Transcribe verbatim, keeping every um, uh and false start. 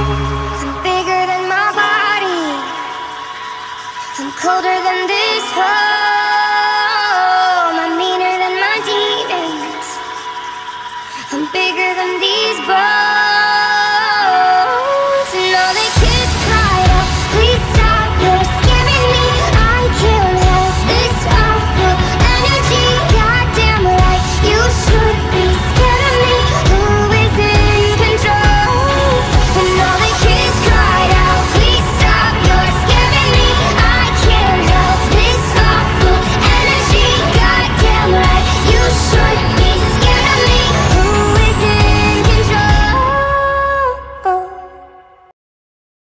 I'm bigger than my body. I'm colder than this home. I'm meaner than my demons. I'm bigger than these bones.